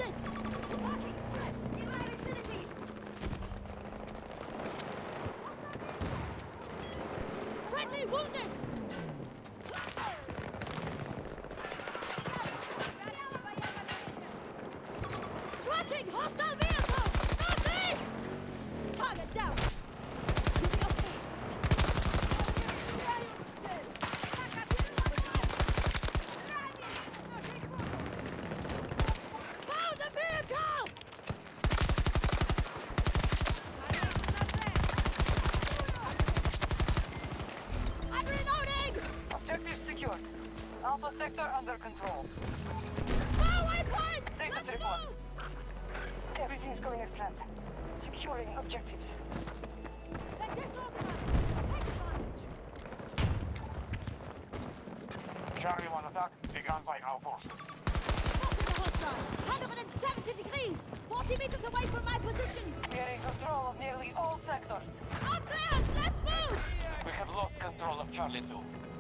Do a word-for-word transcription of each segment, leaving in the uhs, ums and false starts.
wounded! Marking threat in my vicinity! Friendly wounded! Tracking hostile vehicle! Northeast! Target down! Found a vehicle! I'm reloading! Objective secured. Alpha sector under control. Far waypoint! Status Let's report. move! Everything's going as planned. Securing objectives. They're disorganized! Take advantage! Charlie one attack begun by our forces. Spotted the hostile! one hundred seventy degrees! forty meters away from my position! We are in control of nearly all sectors. Out there! Let's move! We have lost control of Charlie two.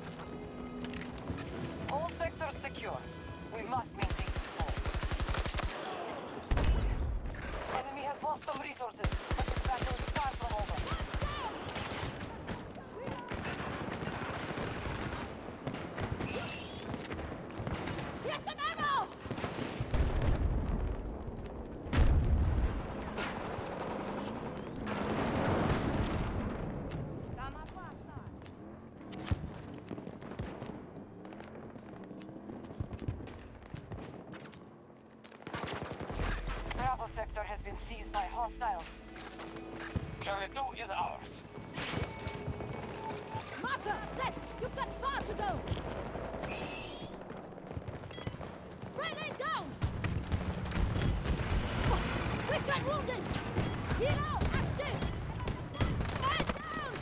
All sectors secure. We must maintain control. Enemy has lost some resources, but this battle is far from over. Here's some ammo! Bravo sector has been seized by hostiles. Charlie two is ours. Marker, set! You've got far to go! Friendly down! Oh, we've got wounded! Hero active! Man down!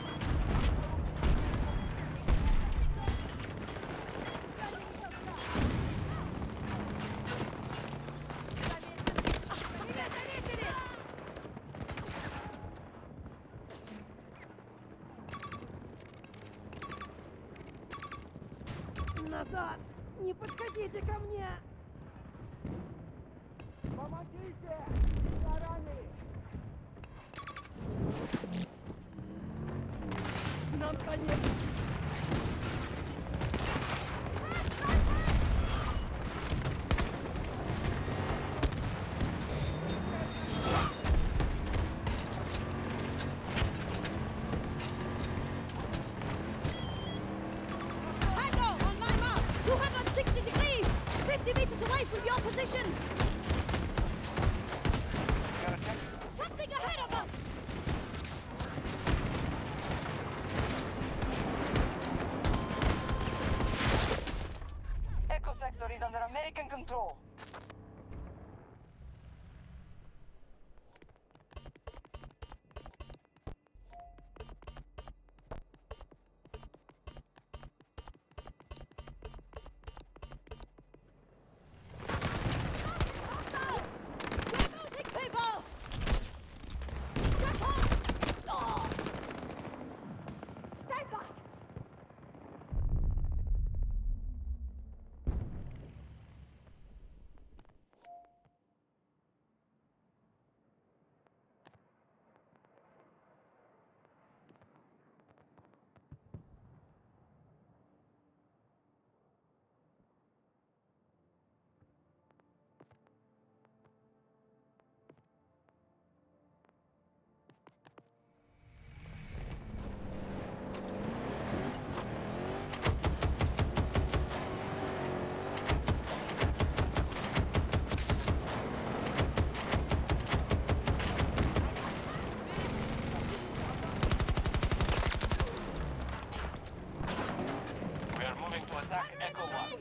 Назад! Не подходите ко мне! Помогите! Я ранен! Нам конец! Tango on my mark! two hundred sixty degrees! fifty meters away from your position! Gotta check. Something ahead of us! Echo sector is under American control. Hostile! Get moving, people! Just hold! Oh! Stay back! We are moving to attack Echo one.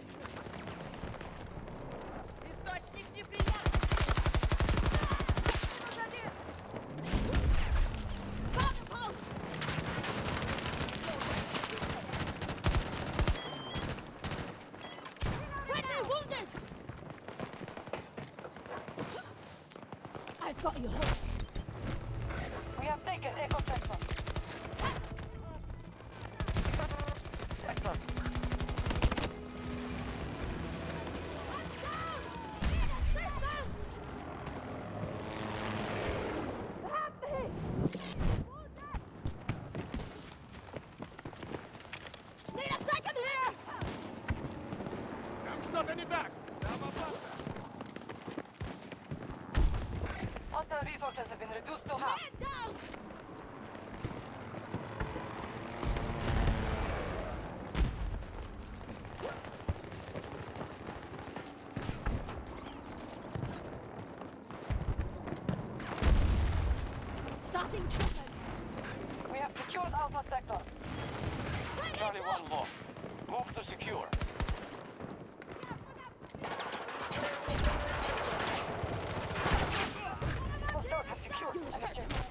Источник неприятный! Found a pulse! Friendly wounded! I've got you hooked. We have taken Echo sector. Excellent. One down! Need assistance! Что-то не так! Там опасно! Hostile resources have been reduced to half. Man down! Starting treatment. We have secured Alpha Sector. Charlie one low. Move to secure. Hostiles have secured an objective.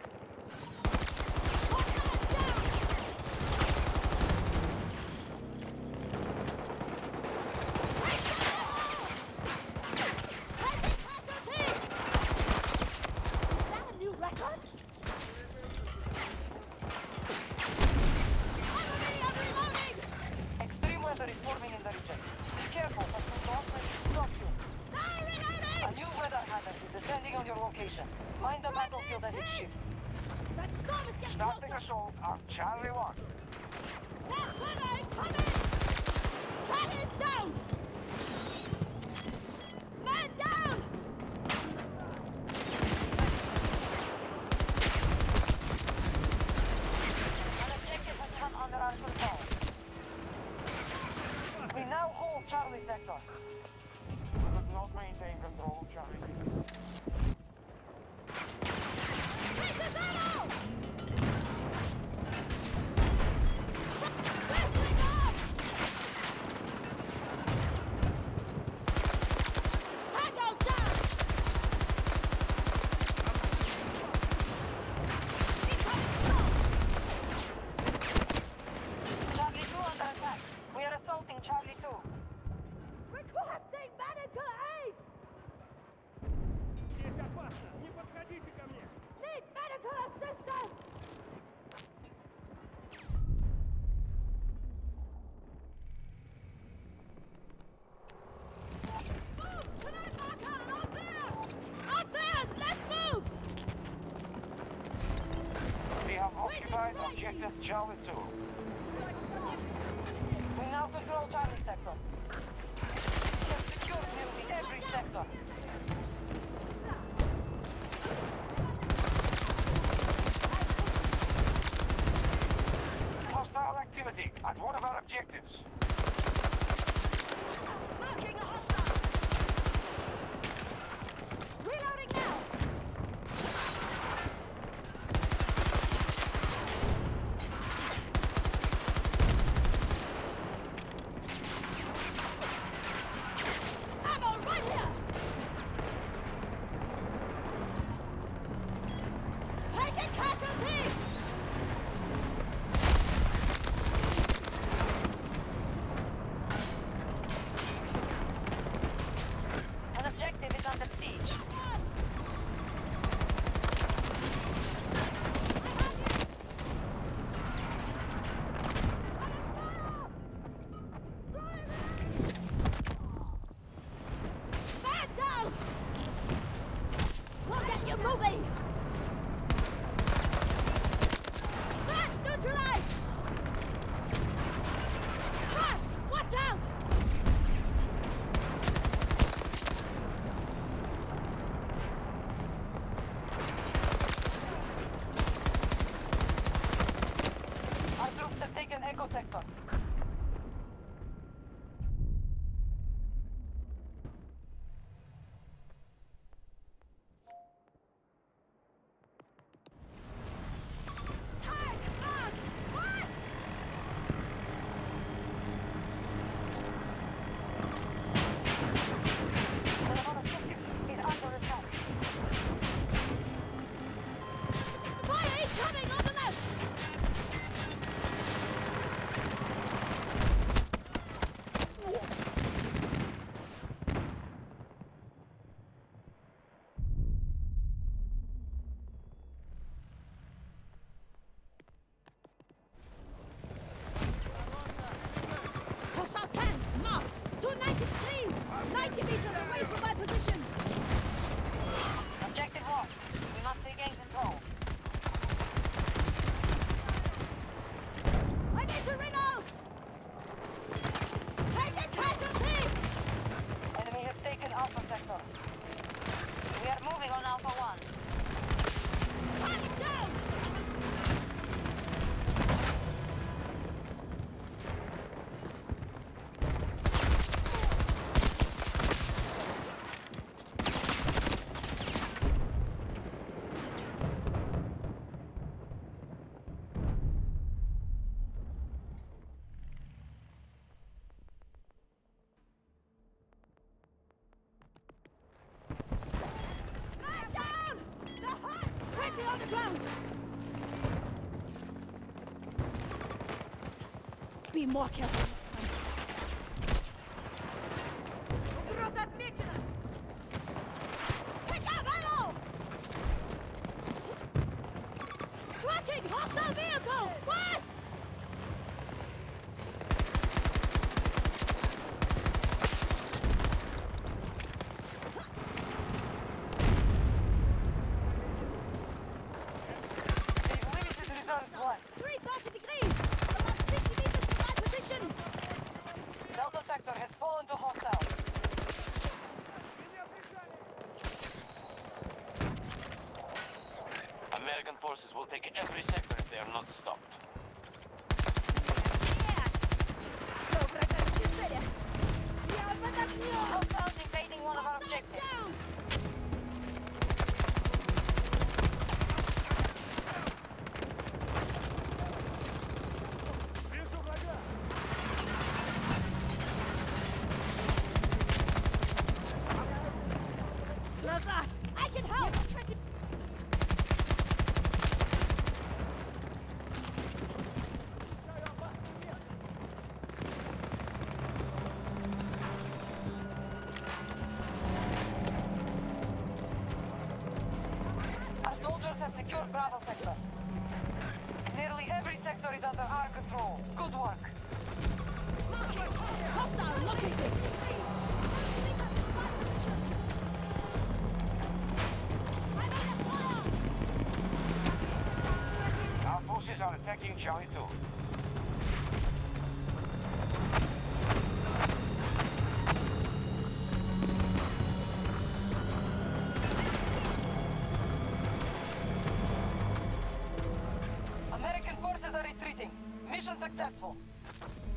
Extreme weather is forming in the region. Be careful, but the storm will stop you. A new weather hazard is descending on your location. Mind the battlefield as it shifts. That storm is getting Starting closer. assault on Charlie one. That weather incoming! Target is down! Man down! An objective has come under our control. We now hold Charlie Sector. We could not maintain control, Charlie. Take this ammo! Wrestling up! Tango down! Incoming stop! Charlie two under attack. We are assaulting Charlie two. Requesting medical aid! Здесь опасно! Не подходите ко мне! Need medical assistance! Move to that marker! Out there! Out there! Let's move! We have Wait, occupied it's right. objective Charlie two. We now control Charlie Sector. We have secured nearly every sector. Hostile activity at one of our objectives. Marking a hostile! Reloading now! Ammo right here! Taking casualties! An objective is under siege. Man down! We'll get you moving! Man neutralized! Run! Watch out! Our troops have taken Echo Sector. Tag! On! What? One of our objectives is under attack. Fire incoming on the left! Enemy on the ground! Be more careful next time. Угроза отмечена! Pick up ammo! Tracking hostile vehicle! West! They've limited reserves left. three thirty degrees! About fifty meters to my position! Delta sector has fallen to hostile. American forces will take every sector if they are not stopped. До вражеские цели! Я под огнем! Hostiles invading one of our Hostile objectives. down! Вижу врага! Назад! I can help! Our soldiers have secured Bravo sector. Nearly every sector is under our control. Good work. Hostile located! Please! Meters to my position! I'm under fire! Our forces are attacking Charlie two. American forces are retreating. Mission successful.